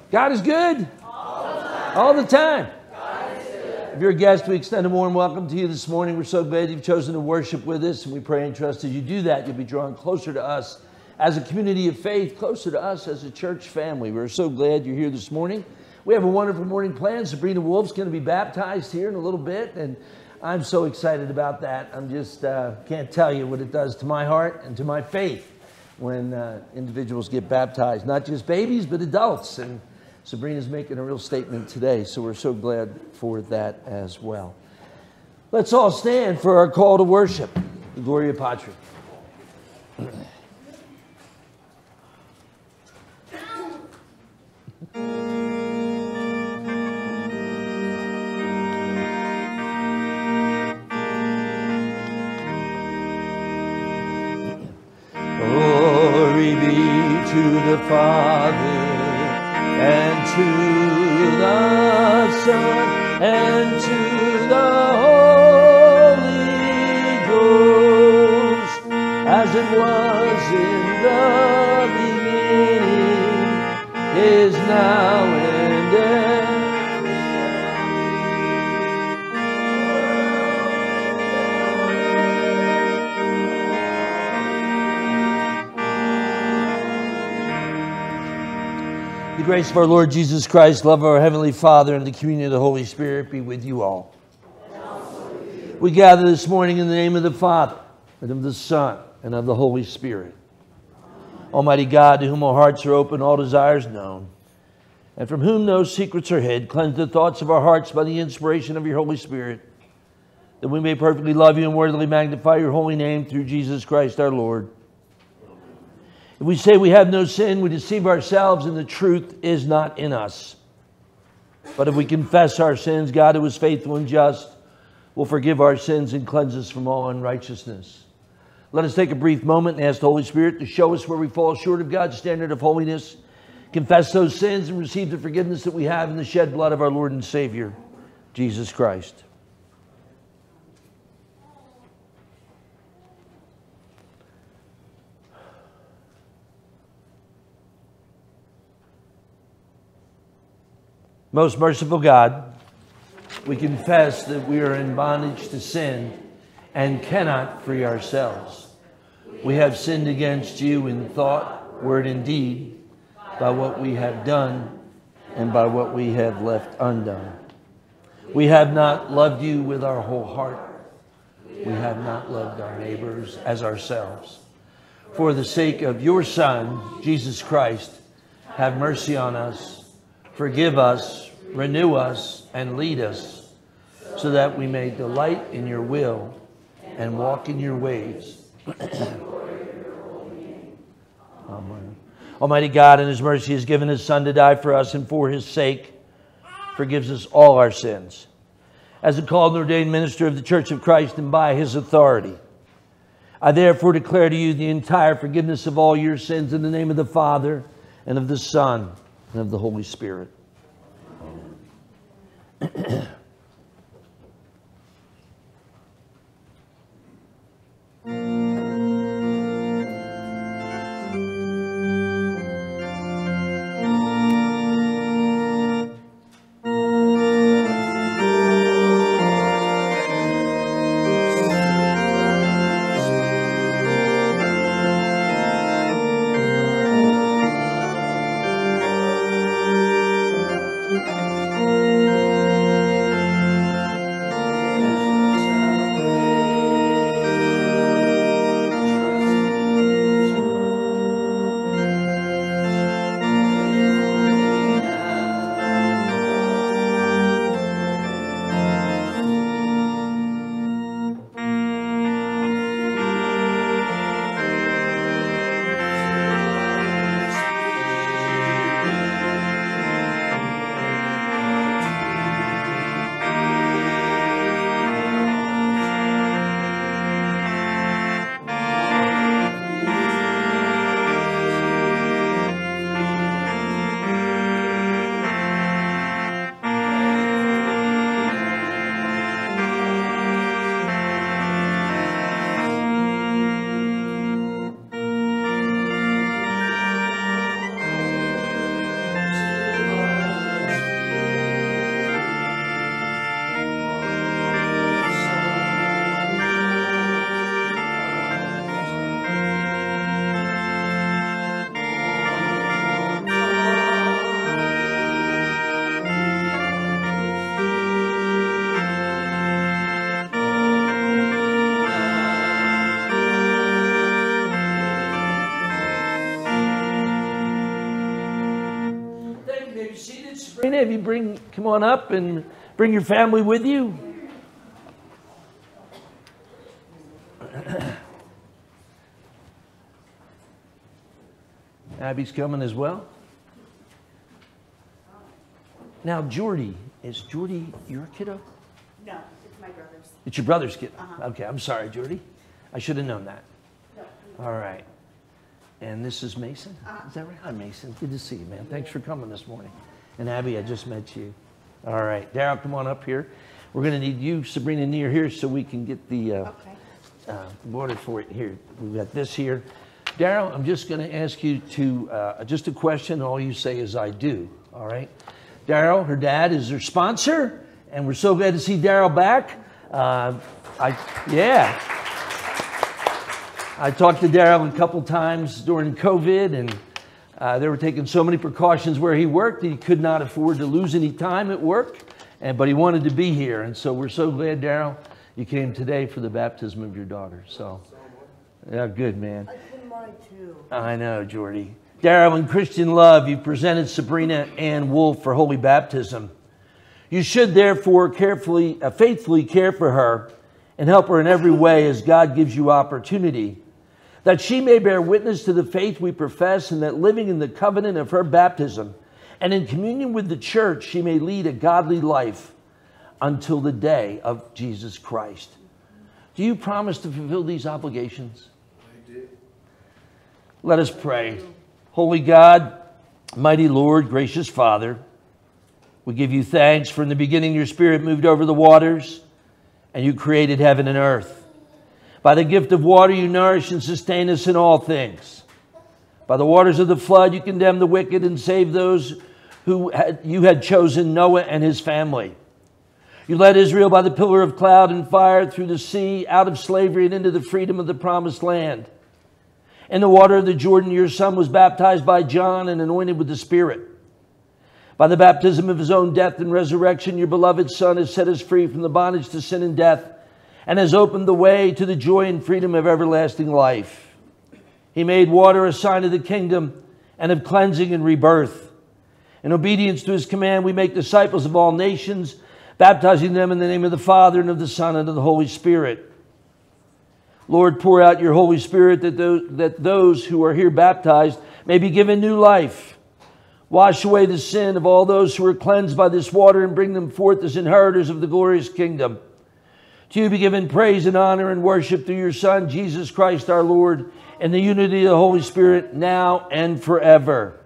God is good. All the time. If you're a guest, we extend a warm welcome to you this morning. We're so glad you've chosen to worship with us, and we pray and trust as you do that, you'll be drawn closer to us as a community of faith, closer to us as a church family. We're so glad you're here this morning. We have a wonderful morning planned. Sabrina Wolf's going to be baptized here in a little bit, and I'm so excited about that. I'm just can't tell you what it does to my heart and to my faith when individuals get baptized, not just babies, but adults. And Sabrina's making a real statement today, so we're so glad for that as well. Let's all stand for our call to worship. Gloria Patri. Glory be to the Father, and to the Son, and to the Holy Ghost, as it was in the beginning, is now and ever. The grace of our Lord Jesus Christ, love of our Heavenly Father, and the communion of the Holy Spirit be with you all. We gather this morning in the name of the Father, and of the Son, and of the Holy Spirit. Almighty God, to whom all hearts are open, all desires known, and from whom no secrets are hid, cleanse the thoughts of our hearts by the inspiration of your Holy Spirit, that we may perfectly love you and worthily magnify your holy name through Jesus Christ our Lord. If we say we have no sin, we deceive ourselves, and the truth is not in us. But if we confess our sins, God, who is faithful and just, will forgive our sins and cleanse us from all unrighteousness. Let us take a brief moment and ask the Holy Spirit to show us where we fall short of God's standard of holiness, confess those sins, and receive the forgiveness that we have in the shed blood of our Lord and Savior, Jesus Christ. Most merciful God, we confess that we are in bondage to sin and cannot free ourselves. We have sinned against you in thought, word, and deed, by what we have done and by what we have left undone. We have not loved you with our whole heart. We have not loved our neighbors as ourselves. For the sake of your Son, Jesus Christ, have mercy on us. Forgive us, renew us, and lead us, so that we may delight in your will and walk in your ways. Amen. Almighty God, in his mercy, has given his Son to die for us, and for his sake forgives us all our sins. As a called and ordained minister of the Church of Christ, and by his authority, I therefore declare to you the entire forgiveness of all your sins in the name of the Father, and of the Son, and of the Holy Spirit. Amen. Sabrina, if you come on up and bring your family with you. Abby's coming as well. Now, Jordy, is Jordy your kiddo? No, it's my brother's. It's your brother's kid. Uh-huh. Okay, I'm sorry, Jordy. I should have known that. No. All right. And this is Mason? Uh-huh. Is that right? Hi, Mason. Good to see you, man. Thanks for coming this morning. And Abby, I just met you. All right. Daryl, come on up here. We're going to need you, Sabrina, near here so we can get the water for it here. We've got this here. Daryl, I'm just going to ask you to, just a question. All you say is, I do. All right. Daryl, her dad is her sponsor, and we're so glad to see Daryl back. I talked to Daryl a couple times during COVID, and they were taking so many precautions where he worked that he could not afford to lose any time at work, but he wanted to be here. And so we're so glad, Daryl, you came today for the baptism of your daughter. So, yeah, good, man. Mine too. I know, Jordy. Daryl, in Christian love, you presented Sabrina Ann Wolf for holy baptism. You should therefore faithfully care for her and help her in every way as God gives you opportunity, that she may bear witness to the faith we profess, and that living in the covenant of her baptism and in communion with the church, she may lead a godly life until the day of Jesus Christ. Do you promise to fulfill these obligations? I do. Let us pray. Holy God, mighty Lord, gracious Father, we give you thanks for in the beginning your Spirit moved over the waters and you created heaven and earth. By the gift of water you nourish and sustain us in all things. By the waters of the flood you condemn the wicked and save those who you had chosen, Noah and his family. You led Israel by the pillar of cloud and fire through the sea, out of slavery and into the freedom of the promised land. In the water of the Jordan, your son was baptized by John and anointed with the Spirit. By the baptism of his own death and resurrection, your beloved Son has set us free from the bondage to sin and death and has opened the way to the joy and freedom of everlasting life. He made water a sign of the kingdom and of cleansing and rebirth. In obedience to his command, we make disciples of all nations, baptizing them in the name of the Father and of the Son and of the Holy Spirit. Lord, pour out your Holy Spirit that those who are here baptized may be given new life. Wash away the sin of all those who are cleansed by this water and bring them forth as inheritors of the glorious kingdom. To you be given praise and honor and worship through your Son, Jesus Christ our Lord, in the unity of the Holy Spirit, now and forever.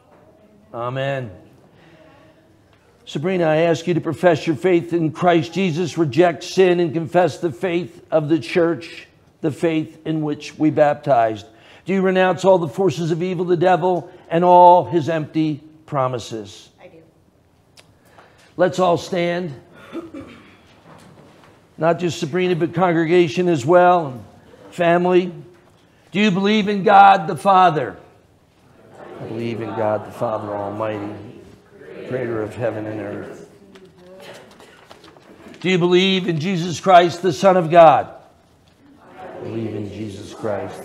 Amen. Sabrina, I ask you to profess your faith in Christ Jesus, reject sin, and confess the faith of the church, the faith in which we baptized. Do you renounce all the forces of evil, the devil, and all his empty promises? I do. Let's all stand. Not just Sabrina, but congregation as well, and family. Do you believe in God the Father? I believe in God the Father Almighty, creator of heaven and earth. Do you believe in Jesus Christ, the Son of God? I believe in Jesus Christ,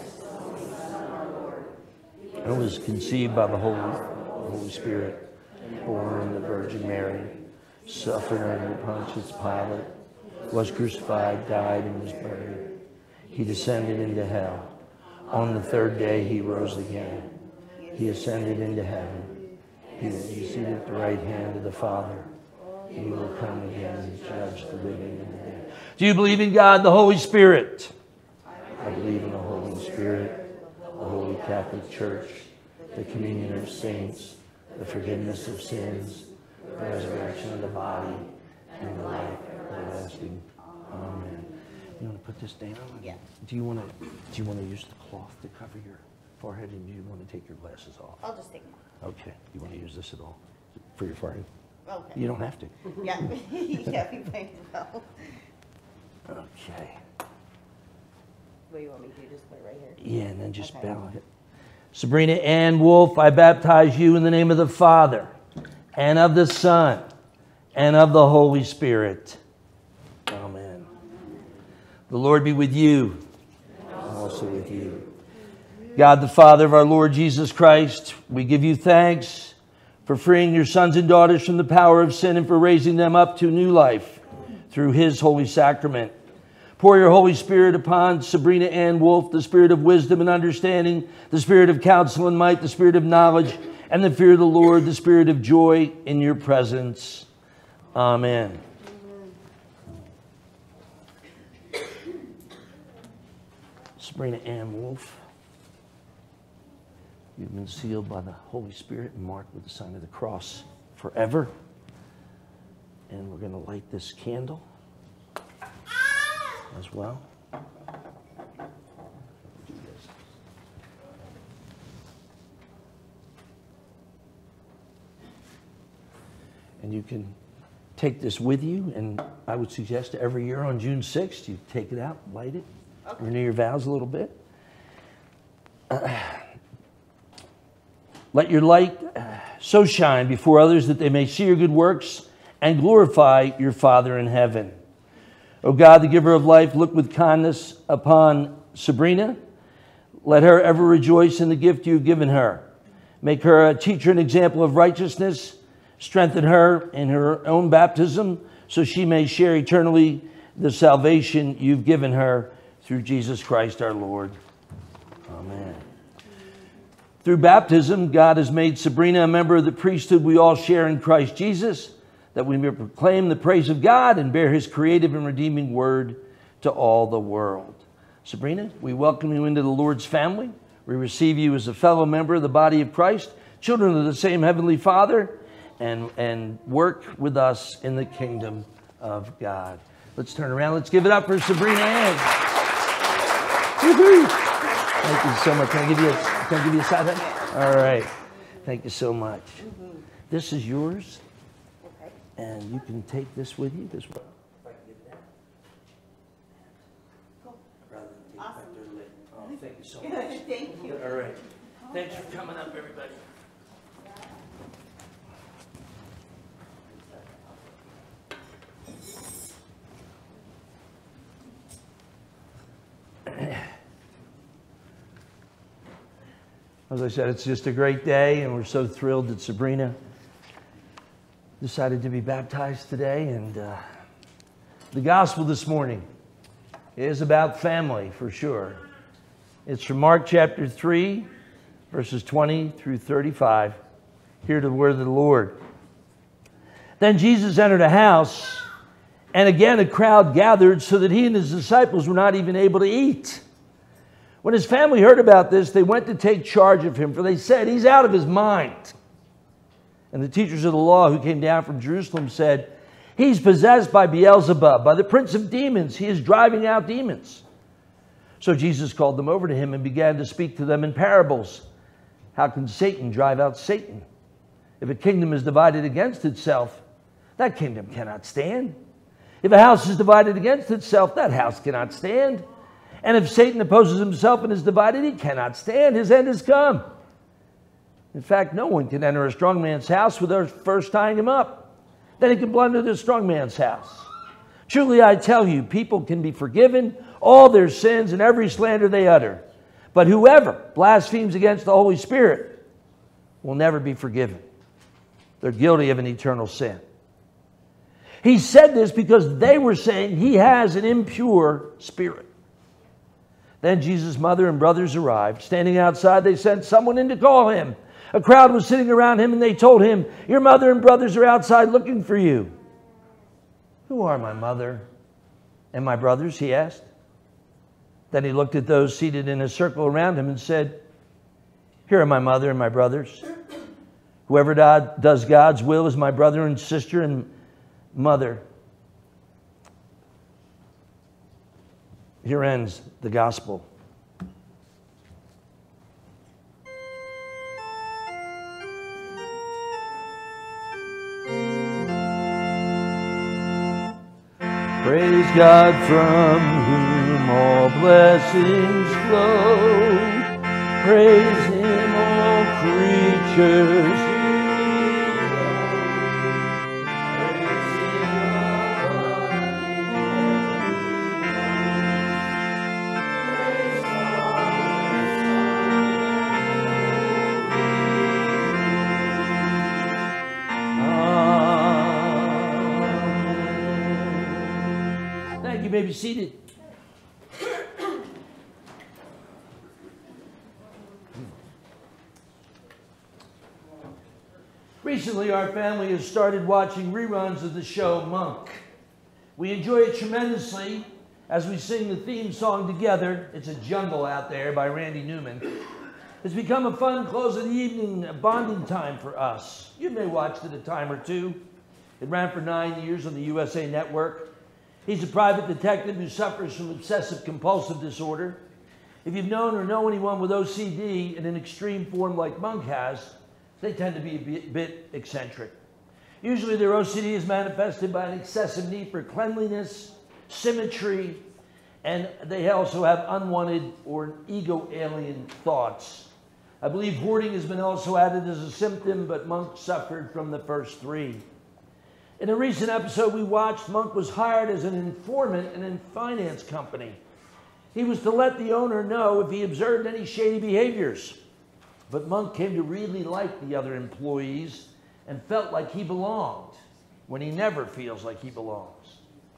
who was conceived by the Holy Spirit, born of the Virgin Mary, suffered under Pontius Pilate, was crucified, died, and was buried. He descended into hell. On the third day he rose again. He ascended into heaven. He is seated at the right hand of the Father. He will come again and judge the living and the dead. Do you believe in God, the Holy Spirit? I believe in the Holy Spirit, the Holy Catholic Church, the communion of saints, the forgiveness of sins, the resurrection of the body, and the life everlasting. Amen. You want to put this down? Yeah. Do you want to use the cloth to cover your forehead, and do you want to take your glasses off? I'll just take them off. Okay. You want to use this at all for your forehead? Okay. You don't have to. Yeah. Yeah, we might as well. Okay. What do you want me to do? Just put it right here? Yeah, and then just Okay. bow it. Sabrina Ann Wolf, I baptize you in the name of the Father, and of the Son, and of the Holy Spirit. Amen. The Lord be with you, and also with you. God, the Father of our Lord Jesus Christ, we give you thanks for freeing your sons and daughters from the power of sin and for raising them up to new life through his holy sacrament. Pour your Holy Spirit upon Sabrina Ann Wolf, the spirit of wisdom and understanding, the spirit of counsel and might, the spirit of knowledge and the fear of the Lord, the spirit of joy in your presence. Amen. Sabrina Ann Wolf, you've been sealed by the Holy Spirit and marked with the sign of the cross forever. And we're going to light this candle as well. And you can take this with you, and I would suggest every year on June 6th, you take it out, light it, renew your vows a little bit. Let your light so shine before others that they may see your good works and glorify your Father in heaven. O God, the giver of life, look with kindness upon Sabrina. Let her ever rejoice in the gift you've given her. Make her a teacher and example of righteousness. Strengthen her in her own baptism so she may share eternally the salvation you've given her through Jesus Christ our Lord. Amen. Through baptism, God has made Sabrina a member of the priesthood we all share in Christ Jesus, that we may proclaim the praise of God and bear his creative and redeeming word to all the world. Sabrina, we welcome you into the Lord's family. We receive you as a fellow member of the body of Christ, children of the same Heavenly Father, and work with us in the kingdom of God. Let's turn around. Let's give it up for Sabrina Ann. Woo-hoo. Thank you so much. Can I give you a side hug? All right. Thank you so much. This is yours. Okay. And you can take this with you. This one. If I can get it out. Cool. Rather than take it Awesome. back to the lid. Oh, thank you so much. Thank you. All right. Thanks for coming up, everybody. As I said, it's just a great day, and we're so thrilled that Sabrina decided to be baptized today. And the gospel this morning is about family, for sure. It's from Mark chapter 3, verses 20 through 35. Hear the word of the Lord. Then Jesus entered a house, and again a crowd gathered so that he and his disciples were not even able to eat. When his family heard about this, they went to take charge of him, for they said, he's out of his mind. And the teachers of the law who came down from Jerusalem said, he's possessed by Beelzebub, by the prince of demons. He is driving out demons. So Jesus called them over to him and began to speak to them in parables. How can Satan drive out Satan? If a kingdom is divided against itself, that kingdom cannot stand. If a house is divided against itself, that house cannot stand. And if Satan opposes himself and is divided, he cannot stand. His end has come. In fact, no one can enter a strong man's house without first tying him up. Then he can plunder the strong man's house. Truly, I tell you, people can be forgiven all their sins and every slander they utter. But whoever blasphemes against the Holy Spirit will never be forgiven. They're guilty of an eternal sin. He said this because they were saying he has an impure spirit. Then Jesus' mother and brothers arrived. Standing outside, they sent someone in to call him. A crowd was sitting around him, and they told him, your mother and brothers are outside looking for you. Who are my mother and my brothers? He asked. Then he looked at those seated in a circle around him and said, here are my mother and my brothers. Whoever does God's will is my brother and sister and mother. Here ends the gospel. Praise God from whom all blessings flow. Praise him, all creatures. may be seated. Recently, our family has started watching reruns of the show Monk. We enjoy it tremendously as we sing the theme song together. It's a Jungle Out There by Randy Newman. It's become a fun close of the evening bonding time for us. You may watch it a time or two. It ran for 9 years on the USA Network. He's a private detective who suffers from obsessive compulsive disorder. If you've known or know anyone with OCD in an extreme form like Monk has, they tend to be a bit eccentric. Usually their OCD is manifested by an excessive need for cleanliness, symmetry, and they also have unwanted or ego-alien thoughts. I believe hoarding has been also added as a symptom, but Monk suffered from the first three. In a recent episode we watched, Monk was hired as an informant in a finance company. He was to let the owner know if he observed any shady behaviors. But Monk came to really like the other employees and felt like he belonged when he never feels like he belongs.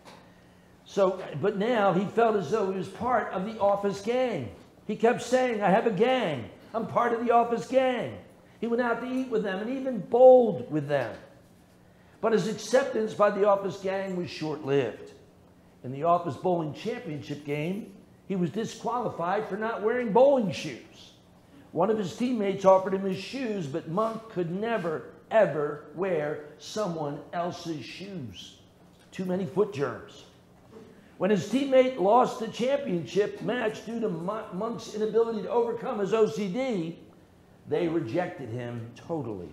But now he felt as though he was part of the office gang. He kept saying, I have a gang. I'm part of the office gang. He went out to eat with them and even bowled with them. But his acceptance by the office gang was short-lived. In the office bowling championship game, he was disqualified for not wearing bowling shoes. One of his teammates offered him his shoes, but Monk could never, ever wear someone else's shoes. Too many foot germs. When his teammate lost the championship match due to Monk's inability to overcome his OCD, they rejected him totally.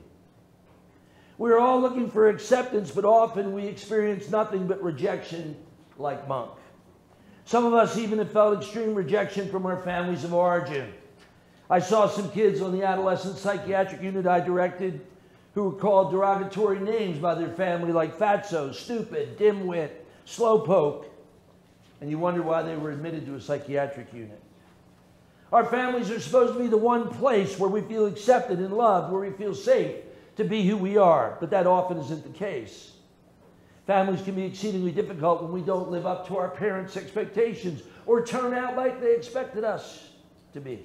We're all looking for acceptance, but often we experience nothing but rejection like Monk. Some of us even have felt extreme rejection from our families of origin. I saw some kids on the adolescent psychiatric unit I directed who were called derogatory names by their family like fatso, stupid, dimwit, slowpoke, and you wonder why they were admitted to a psychiatric unit. Our families are supposed to be the one place where we feel accepted and loved, where we feel safe to be who we are, but that often isn't the case. Families can be exceedingly difficult when we don't live up to our parents' expectations or turn out like they expected us to be.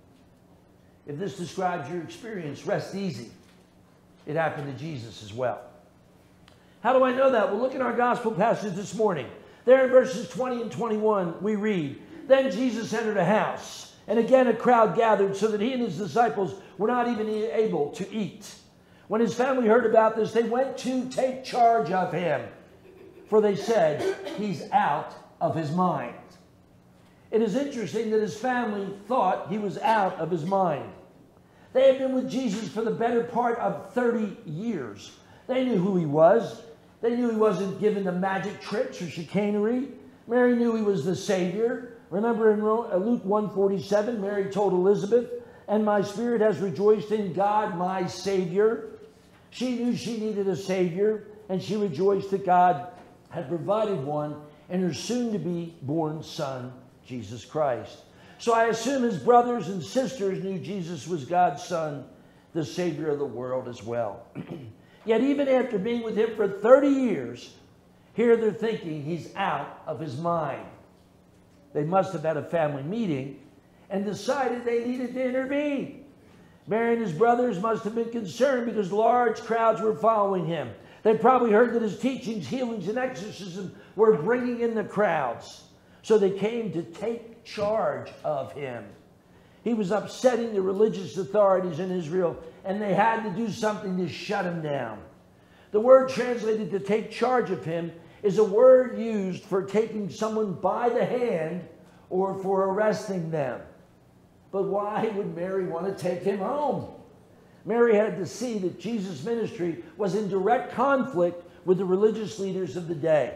If this describes your experience, rest easy. It happened to Jesus as well. How do I know that? Well, look at our gospel passage this morning. There in verses 20 and 21, we read, Then Jesus entered a house, and again a crowd gathered so that he and his disciples were not even able to eat. When his family heard about this, they went to take charge of him, for they said, he's out of his mind. It is interesting that his family thought he was out of his mind. They had been with Jesus for the better part of 30 years. They knew who he was. They knew he wasn't given to magic tricks or chicanery. Mary knew he was the Savior. Remember in Luke 1:47, Mary told Elizabeth, and my spirit has rejoiced in God, my Savior. She knew she needed a Savior, and she rejoiced that God had provided one in her soon-to-be-born Son, Jesus Christ. So I assume his brothers and sisters knew Jesus was God's Son, the Savior of the world as well. Yet even after being with him for 30 years, here they're thinking he's out of his mind. They must have had a family meeting and decided they needed to intervene. Mary and his brothers must have been concerned because large crowds were following him. They probably heard that his teachings, healings, and exorcism were bringing in the crowds. So they came to take charge of him. He was upsetting the religious authorities in Israel, and they had to do something to shut him down. The word translated to take charge of him is a word used for taking someone by the hand or for arresting them. But why would Mary want to take him home? Mary had to see that Jesus' ministry was in direct conflict with the religious leaders of the day.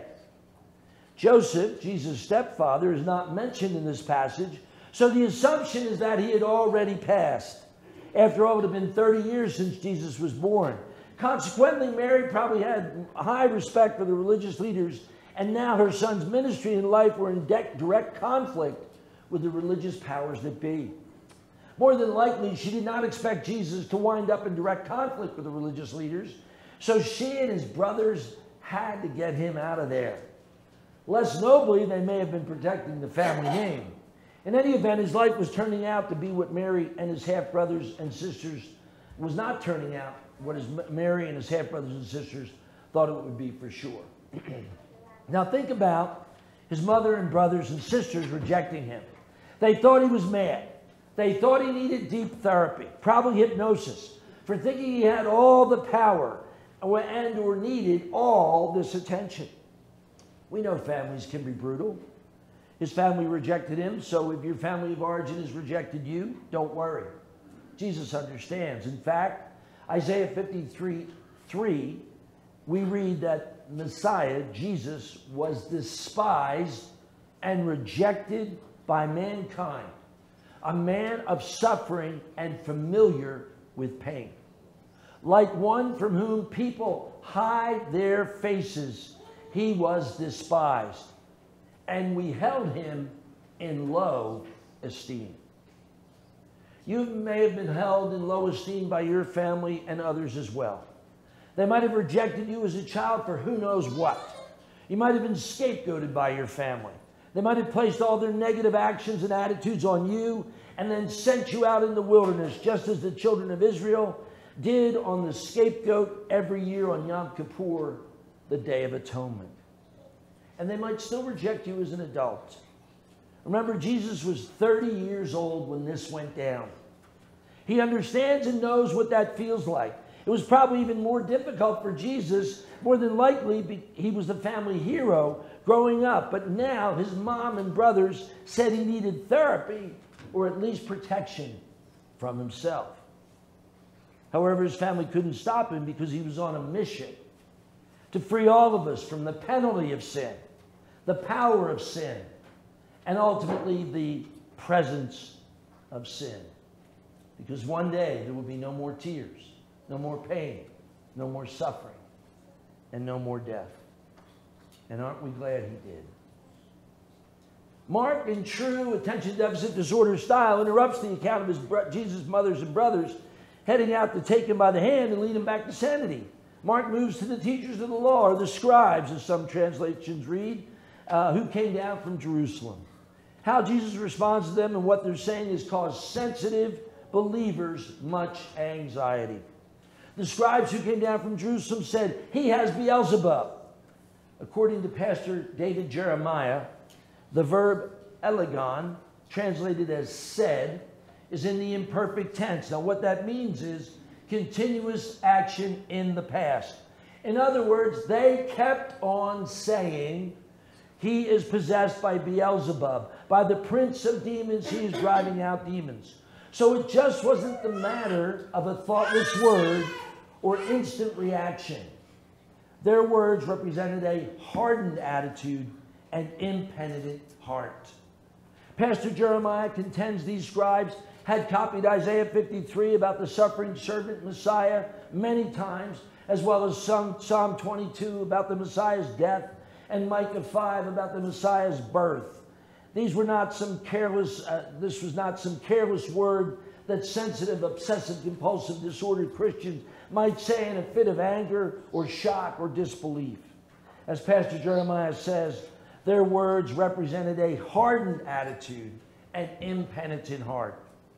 Joseph, Jesus' stepfather, is not mentioned in this passage, so the assumption is that he had already passed. After all, it had been 30 years since Jesus was born. Consequently, Mary probably had high respect for the religious leaders, and now her son's ministry and life were in direct conflict with the religious powers that be. More than likely, she did not expect Jesus to wind up in direct conflict with the religious leaders, so she and his brothers had to get him out of there. Less nobly, they may have been protecting the family name. In any event, his life was turning out to be what Mary and his half-brothers and sisters was not turning out what Mary and his half-brothers and sisters thought it would be for sure. Now think about his mother and brothers and sisters rejecting him. They thought he was mad. They thought he needed deep therapy, probably hypnosis, for thinking he had all the power and or needed all this attention. We know families can be brutal. His family rejected him, so if your family of origin has rejected you, don't worry. Jesus understands. In fact, Isaiah 53:3, we read that Messiah, Jesus, was despised and rejected by mankind, a man of suffering and familiar with pain. Like one from whom people hide their faces, he was despised, and we held him in low esteem. You may have been held in low esteem by your family and others as well. They might have rejected you as a child for who knows what. You might have been scapegoated by your family. They might have placed all their negative actions and attitudes on you and then sent you out in the wilderness, just as the children of Israel did on the scapegoat every year on Yom Kippur, the Day of Atonement. And they might still reject you as an adult. Remember, Jesus was 30 years old when this went down. He understands and knows what that feels like. It was probably even more difficult for Jesus. More than likely, he was the family hero growing up. But now his mom and brothers said he needed therapy or at least protection from himself. However, his family couldn't stop him because he was on a mission to free all of us from the penalty of sin, the power of sin, and ultimately the presence of sin. Because one day there will be no more tears, no more pain, no more suffering, and no more death. And aren't we glad he did? Mark, in true attention deficit disorder style, interrupts the account of his Jesus' mothers and brothers heading out to take him by the hand and lead him back to sanity. Mark moves to the teachers of the law, or the scribes, as some translations read, who came down from Jerusalem. How Jesus responds to them and what they're saying has caused sensitive believers much anxiety. The scribes who came down from Jerusalem said, he has Beelzebub. According to Pastor David Jeremiah, the verb elegon, translated as said, is in the imperfect tense. Now what that means is continuous action in the past. In other words, they kept on saying, he is possessed by Beelzebub. By the prince of demons, he is driving out demons. So it just wasn't the matter of a thoughtless word or instant reaction. Their words represented a hardened attitude and impenitent heart. Pastor Jeremiah contends these scribes had copied Isaiah 53 about the suffering servant Messiah many times, as well as Psalm 22 about the Messiah's death and Micah 5 about the Messiah's birth. These were not some careless, this was not some careless word that sensitive, obsessive, compulsive, disordered Christians might say in a fit of anger or shock or disbelief. As Pastor Jeremiah says, their words represented a hardened attitude and impenitent heart.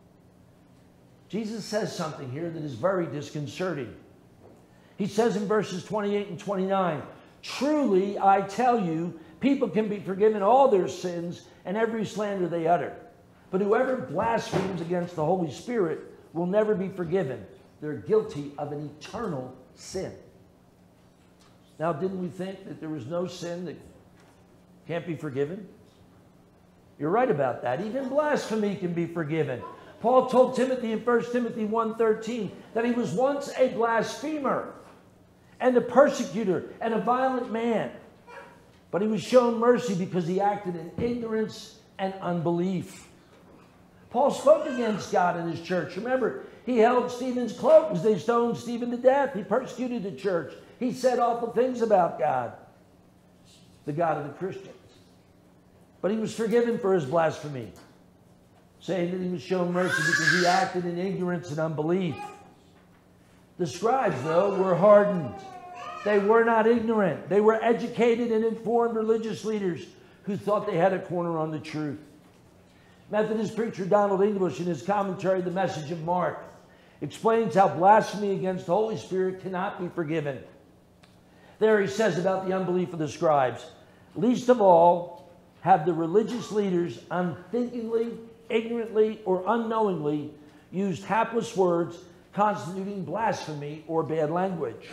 Jesus says something here that is very disconcerting. He says in verses 28 and 29, truly I tell you, people can be forgiven all their sins and every slander they utter. But whoever blasphemes against the Holy Spirit will never be forgiven. They're guilty of an eternal sin. Now, didn't we think that there was no sin that can't be forgiven? You're right about that. Even blasphemy can be forgiven. Paul told Timothy in 1 Timothy 1:13 that he was once a blasphemer and a persecutor and a violent man. But he was shown mercy because he acted in ignorance and unbelief. Paul spoke against God in his church. Remember, he held Stephen's cloak as they stoned Stephen to death. He persecuted the church. He said awful things about God, the God of the Christians. But he was forgiven for his blasphemy, saying that he was shown mercy because he acted in ignorance and unbelief. The scribes, though, were hardened. They were not ignorant. They were educated and informed religious leaders who thought they had a corner on the truth. Methodist preacher Donald English, in his commentary, The Message of Mark, explains how blasphemy against the Holy Spirit cannot be forgiven. There he says about the unbelief of the scribes, least of all have the religious leaders unthinkingly, ignorantly, or unknowingly used hapless words constituting blasphemy or bad language.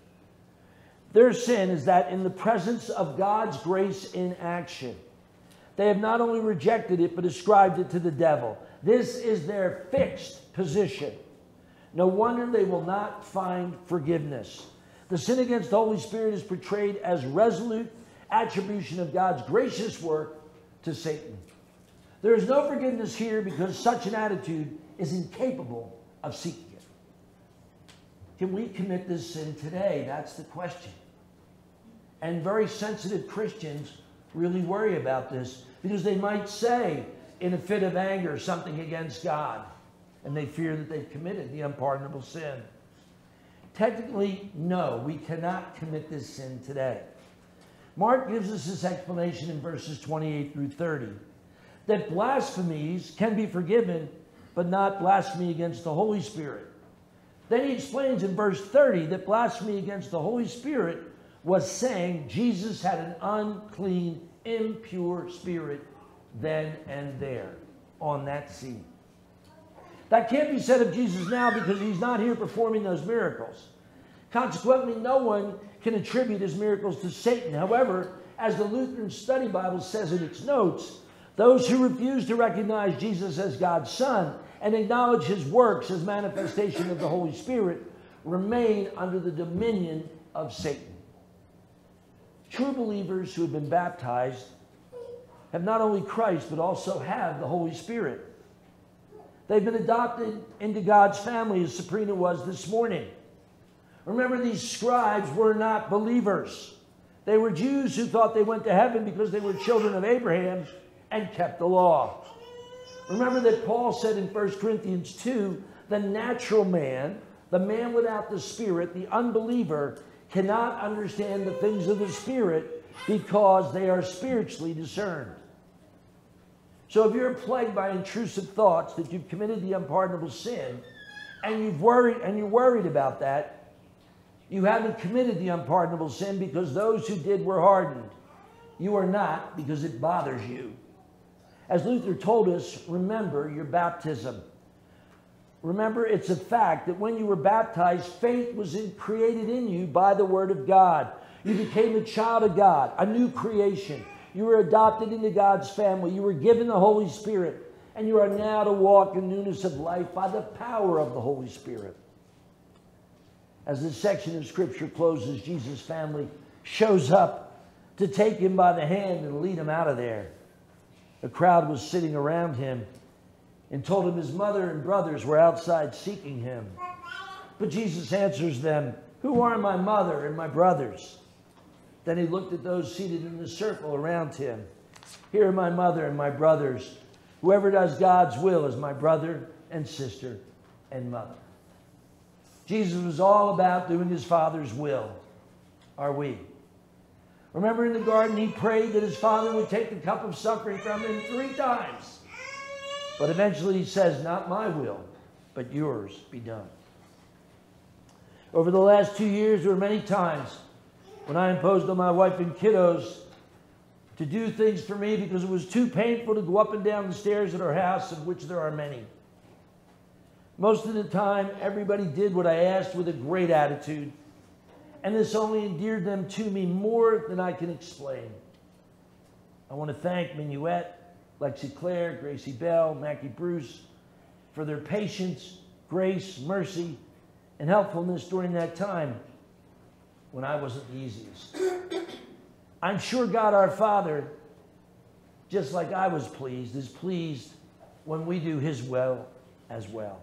Their sin is that in the presence of God's grace in action, they have not only rejected it, but ascribed it to the devil. This is their fixed position. No wonder they will not find forgiveness. The sin against the Holy Spirit is portrayed as resolute attribution of God's gracious work to Satan. There is no forgiveness here because such an attitude is incapable of seeking it. Can we commit this sin today? That's the question. And very sensitive Christians really worry about this because they might say in a fit of anger something against God, and they fear that they've committed the unpardonable sin. Technically, no, we cannot commit this sin today. Mark gives us this explanation in verses 28 through 30, that blasphemies can be forgiven, but not blasphemy against the Holy Spirit. Then he explains in verse 30 that blasphemy against the Holy Spirit was saying Jesus had an unclean, impure spirit then and there on that scene. That can't be said of Jesus now because he's not here performing those miracles. Consequently, no one can attribute his miracles to Satan. However, as the Lutheran Study Bible says in its notes, those who refuse to recognize Jesus as God's Son and acknowledge his works as manifestation of the Holy Spirit remain under the dominion of Satan. True believers who have been baptized have not only Christ, but also have the Holy Spirit. They've been adopted into God's family, as Sabrina was this morning. Remember, these scribes were not believers. They were Jews who thought they went to heaven because they were children of Abraham and kept the law. Remember that Paul said in 1 Corinthians 2, the natural man, the man without the Spirit, the unbeliever, cannot understand the things of the Spirit because they are spiritually discerned. So if you're plagued by intrusive thoughts that you've committed the unpardonable sin, and you're worried about that, you haven't committed the unpardonable sin because those who did were hardened. You are not because it bothers you. As Luther told us, remember your baptism. Remember, it's a fact that when you were baptized, faith was created in you by the Word of God. You became a child of God, a new creation. You were adopted into God's family. You were given the Holy Spirit. And you are now to walk in newness of life by the power of the Holy Spirit. As this section of Scripture closes, Jesus' family shows up to take him by the hand and lead him out of there. A crowd was sitting around him and told him his mother and brothers were outside seeking him. But Jesus answers them, "Who are my mother and my brothers?" Then he looked at those seated in the circle around him. "Here are my mother and my brothers. Whoever does God's will is my brother and sister and mother." Jesus was all about doing his Father's will. Are we? Remember in the garden, he prayed that his Father would take the cup of suffering from him 3 times. But eventually he says, "Not my will, but yours be done." Over the last 2 years, there were many times when I imposed on my wife and kiddos to do things for me because it was too painful to go up and down the stairs at our house, of which there are many. Most of the time, everybody did what I asked with a great attitude, and this only endeared them to me more than I can explain. I want to thank Minuet, Lexi Claire, Gracie Bell, Mackie Bruce for their patience, grace, mercy, and helpfulness during that time when I wasn't the easiest. I'm sure God our Father, just like I was pleased, is pleased when we do his will as well.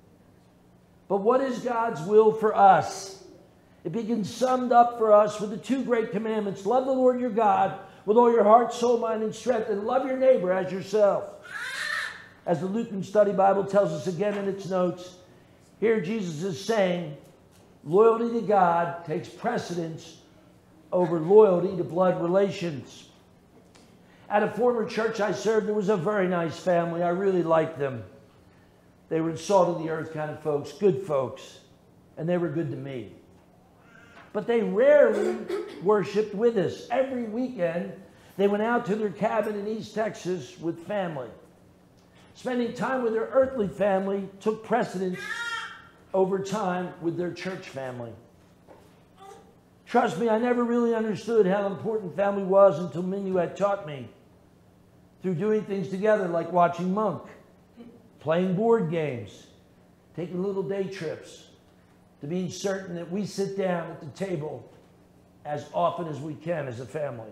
But what is God's will for us? It begins summed up for us with the 2 great commandments. Love the Lord your God with all your heart, soul, mind, and strength, and love your neighbor as yourself. As the Lutheran Study Bible tells us again in its notes, here Jesus is saying, Loyalty to God takes precedence over loyalty to blood relations. At a former church I served, there was a very nice family. I really liked them. They were salt of the earth kind of folks, good folks, and they were good to me. But they rarely worshiped with us. Every weekend, they went out to their cabin in East Texas with family. Spending time with their earthly family took precedence over time with their church family. Trust me, I never really understood how important family was until Minu had taught me through doing things together like watching Monk, playing board games, taking little day trips, to being certain that we sit down at the table as often as we can as a family.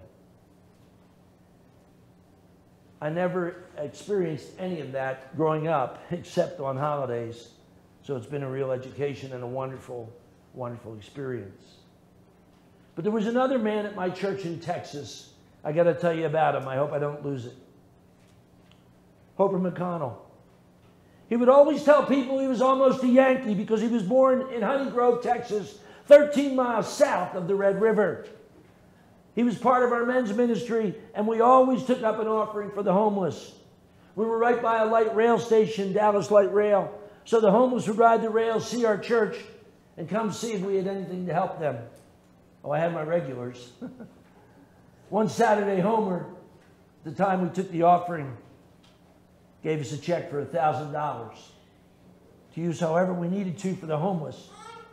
I never experienced any of that growing up except on holidays. So it's been a real education and a wonderful, wonderful experience. But there was another man at my church in Texas. I got to tell you about him. I hope I don't lose it. Hoper McConnell. He would always tell people he was almost a Yankee because he was born in Honey Grove, Texas, 13 miles south of the Red River. He was part of our men's ministry, and we always took up an offering for the homeless. We were right by a light rail station, Dallas Light Rail, so the homeless would ride the rail, see our church, and come see if we had anything to help them. Oh, I had my regulars. One Saturday, Homer, the time we took the offering, gave us a check for $1,000 to use however we needed to for the homeless.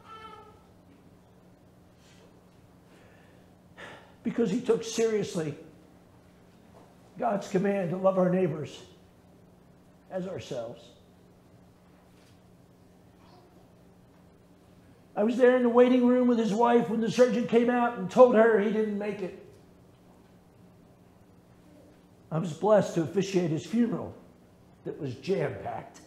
Because he took seriously God's command to love our neighbors as ourselves. I was there in the waiting room with his wife when the surgeon came out and told her he didn't make it. I was blessed to officiate his funeral that was jam-packed.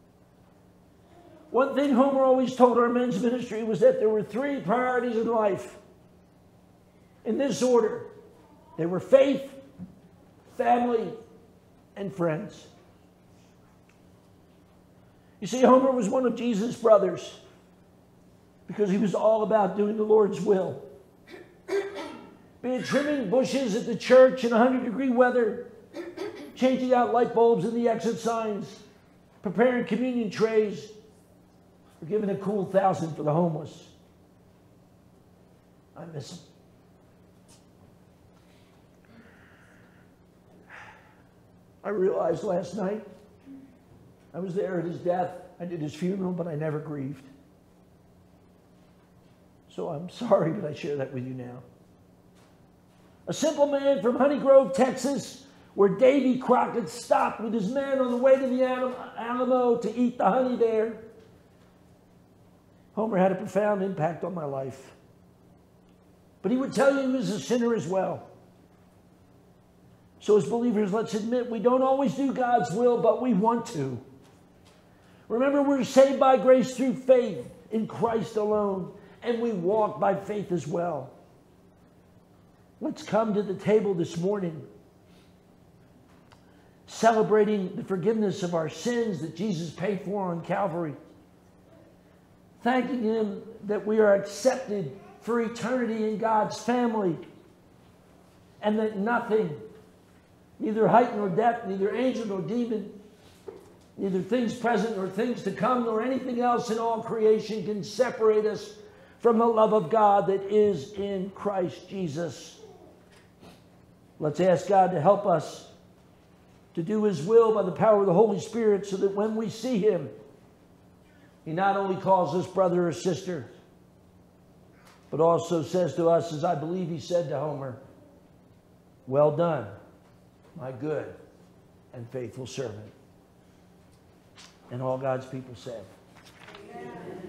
One thing Homer always told our men's ministry was that there were 3 priorities in life. In this order, they were faith, family, and friends. You see, Homer was one of Jesus' brothers because he was all about doing the Lord's will. Be it trimming bushes at the church in 100-degree weather, changing out light bulbs in the exit signs, preparing communion trays, or giving a cool $1,000 for the homeless. I miss him. I realized last night, I was there at his death. I did his funeral, but I never grieved. So I'm sorry, but I share that with you now. A simple man from Honey Grove, Texas, where Davy Crockett stopped with his men on the way to the Alamo to eat the honey there. Homer had a profound impact on my life. But he would tell you he was a sinner as well. So as believers, let's admit we don't always do God's will, but we want to. Remember, we're saved by grace through faith in Christ alone, and we walk by faith as well. Let's come to the table this morning, celebrating the forgiveness of our sins that Jesus paid for on Calvary, thanking Him that we are accepted for eternity in God's family, and that nothing, neither height nor depth, neither angel nor demon, neither things present nor things to come, nor anything else in all creation can separate us from the love of God that is in Christ Jesus. Let's ask God to help us to do His will by the power of the Holy Spirit, so that when we see Him, He not only calls us brother or sister, but also says to us, as I believe He said to Homer, "Well done, my good and faithful servant." And all God's people said, Amen.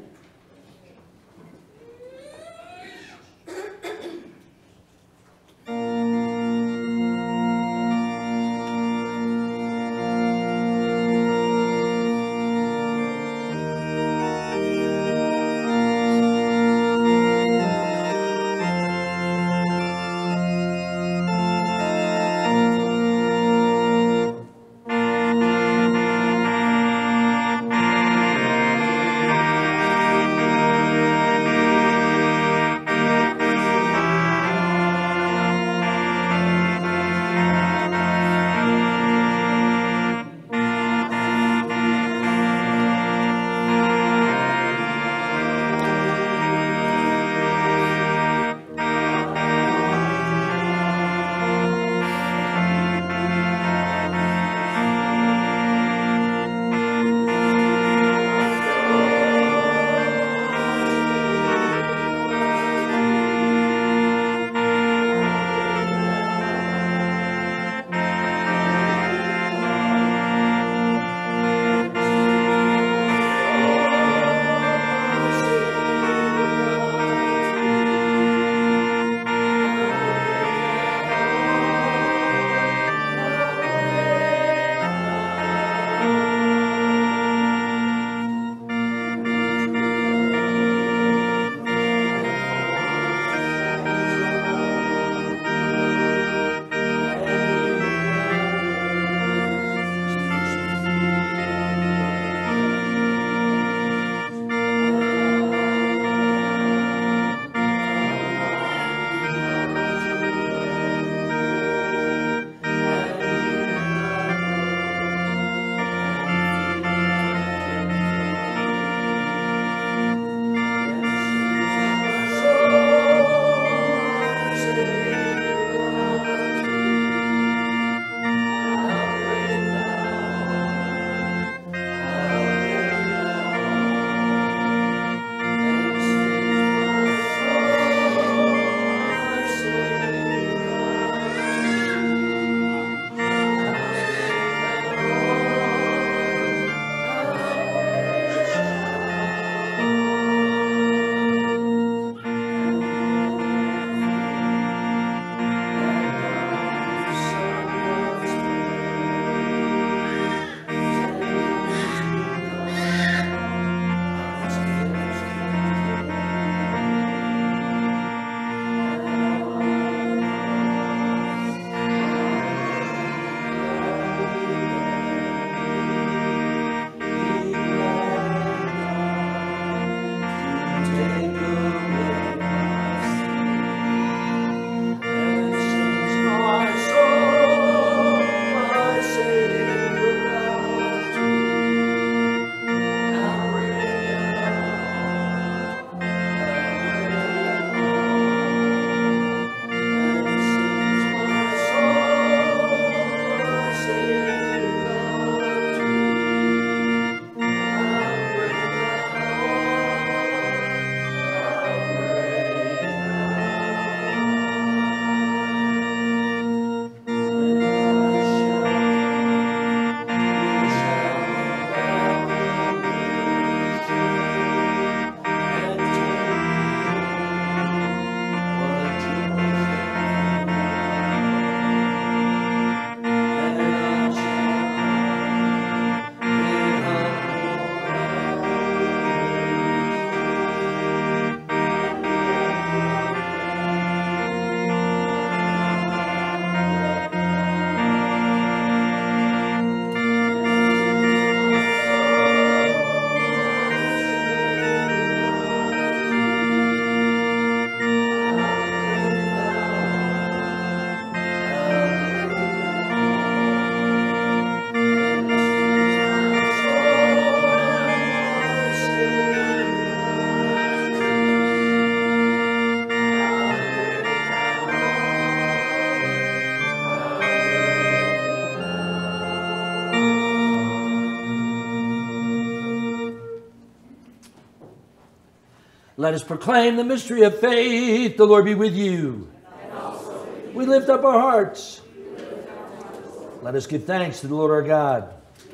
Let us proclaim the mystery of faith. The Lord be with you. And also with you. We lift up our hearts. Let us give thanks to the Lord our God.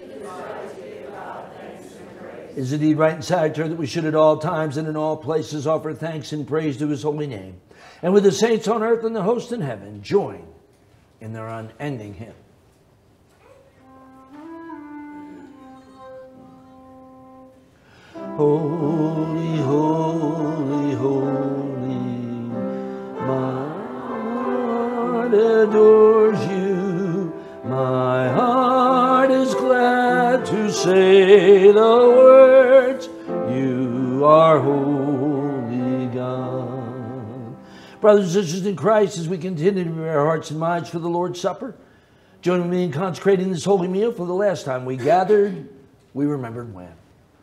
It is indeed right and salutary that we should at all times and in all places offer thanks and praise to his holy name. And with the saints on earth and the host in heaven, join in their unending hymn. Holy, holy, holy, my heart adores you. My heart is glad to say the words, you are holy God. Brothers and sisters in Christ, as we continue to prepare our hearts and minds for the Lord's Supper, join me in consecrating this holy meal. For the last time we gathered, we remembered when.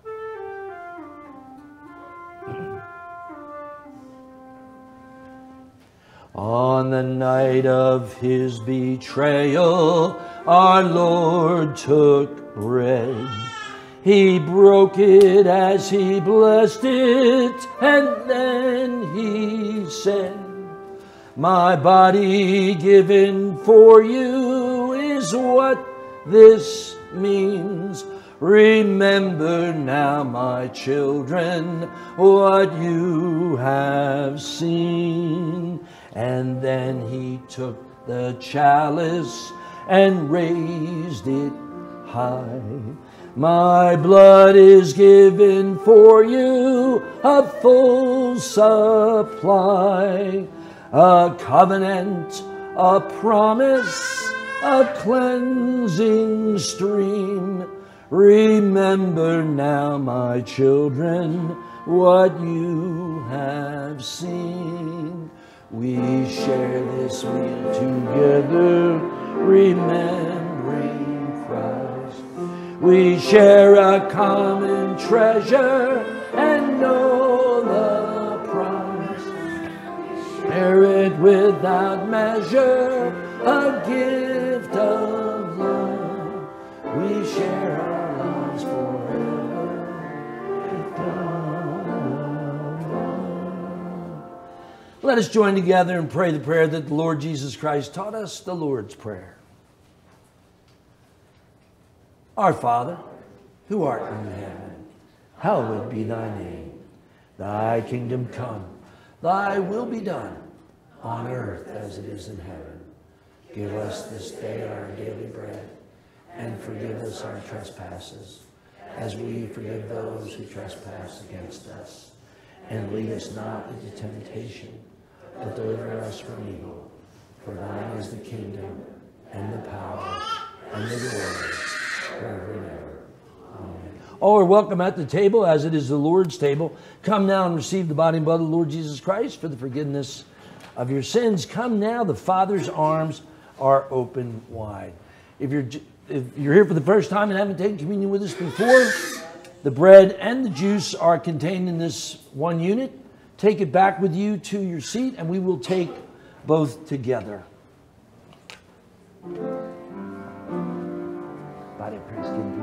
On the night of his betrayal, our Lord took bread. He broke it as he blessed it, and then he said, my body given for you is what this means. Remember now, my children, what you have seen. And then he took the chalice and raised it high. My blood is given for you, a full supply, a covenant, a promise, a cleansing stream. Remember now, my children, what you have seen. We share this meal together, remembering Christ. We share a common treasure and know the price. Share it without measure, a gift of love. We share our lives forever with God. Let us join together and pray the prayer that the Lord Jesus Christ taught us, the Lord's Prayer. Our Father, who art in heaven, hallowed be thy name. Thy kingdom come, thy will be done, on earth as it is in heaven. Give us this day our daily bread, and forgive us our trespasses, as we forgive those who trespass against us. And lead us not into temptation, but deliver us from evil. For thine is the kingdom, and the power, and the glory, forever and ever. Amen. All are welcome at the table, as it is the Lord's table. Come now and receive the body and blood of the Lord Jesus Christ for the forgiveness of your sins. Come now, the Father's arms are open wide. If you're here for the first time and haven't taken communion with us before, the bread and the juice are contained in this one unit. Take it back with you to your seat, and we will take both together. Body of Christ, give you.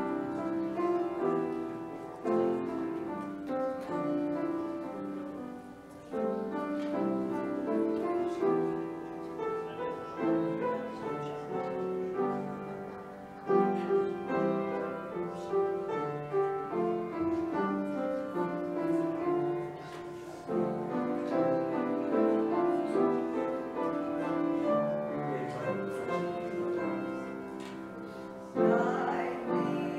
Guide me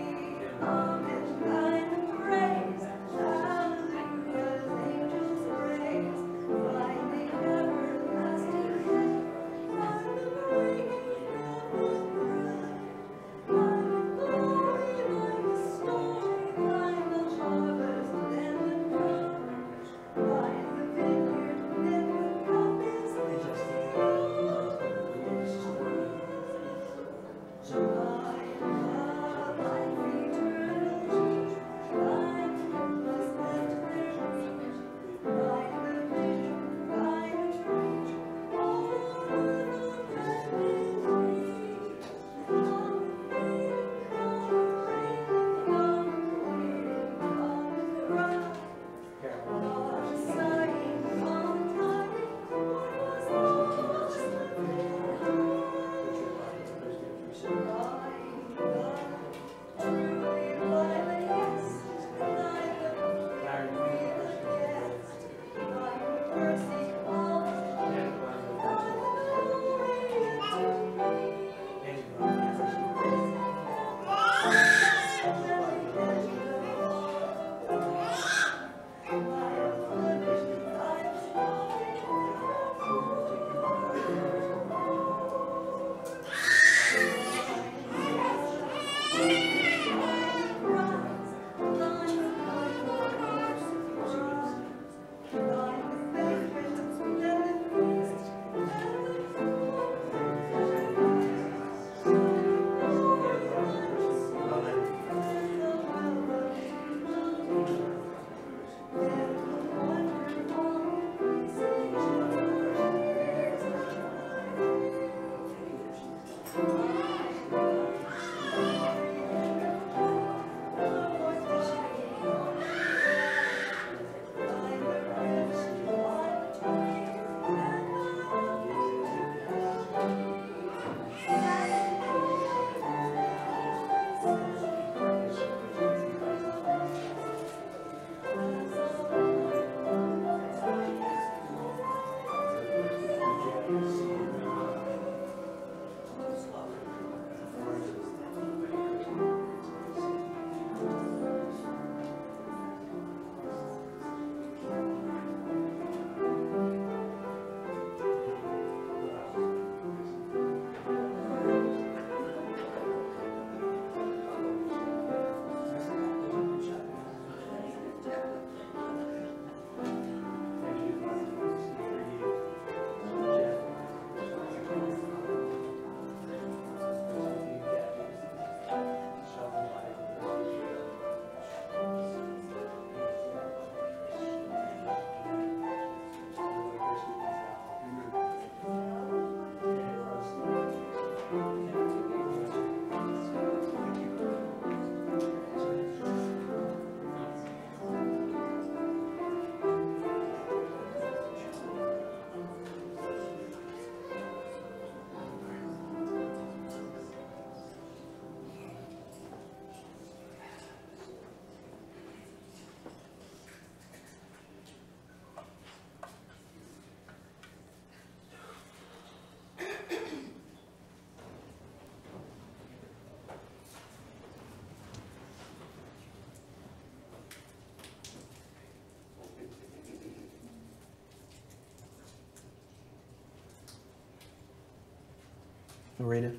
Narita,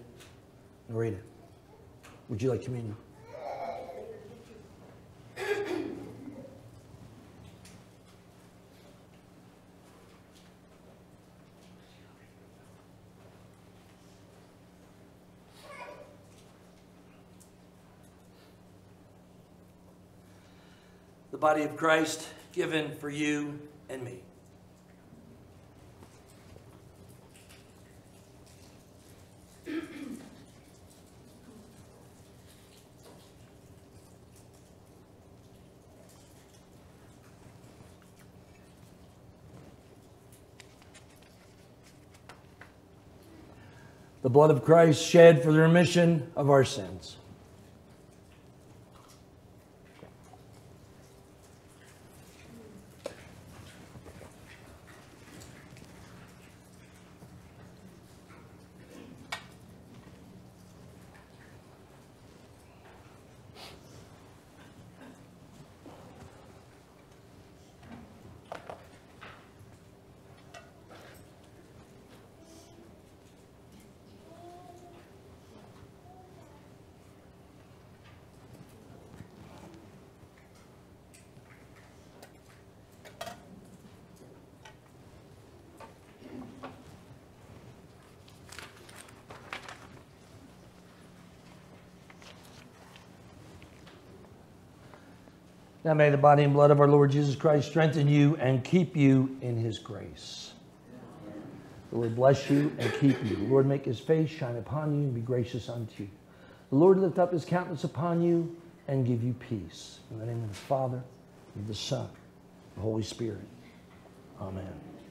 would you like communion? The body of Christ given for you and me. The blood of Christ shed for the remission of our sins. Now may the body and blood of our Lord Jesus Christ strengthen you and keep you in his grace. The Lord bless you and keep you. The Lord make his face shine upon you and be gracious unto you. The Lord lift up his countenance upon you and give you peace. In the name of the Father, and of the Son, and the Holy Spirit. Amen.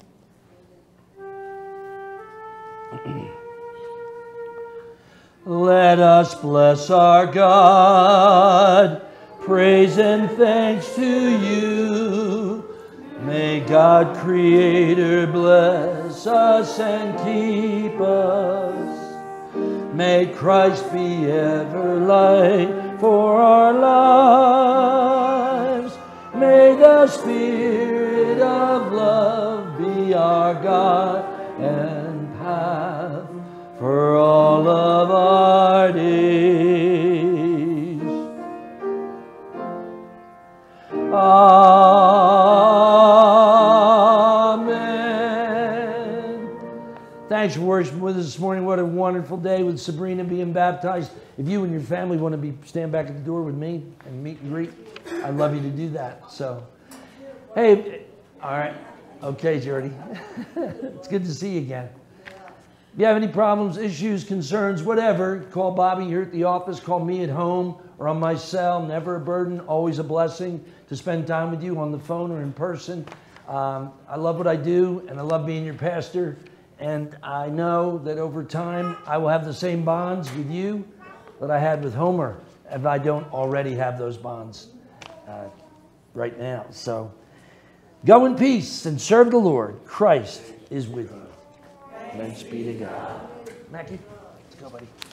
Let us bless our God. Praise and thanks to you. May God Creator bless us and keep us. May Christ be ever light for our lives. May the Spirit of love be our God and path for all of our days. Amen. Thanks for worshiping with us this morning. What a wonderful day with Sabrina being baptized. If you and your family want to stand back at the door with me and meet and greet, I'd love you to do that. So, hey, all right. Okay, Jordy. It's good to see you again. If you have any problems, issues, concerns, whatever, call Bobby here at the office, call me at home or on my cell. Never a burden, always a blessing to spend time with you on the phone or in person. I love what I do, and I love being your pastor. And I know that over time, I will have the same bonds with you that I had with Homer, if I don't already have those bonds right now. So go in peace and serve the Lord. Christ is with you. Thanks be to God. Mackie, let's go, buddy.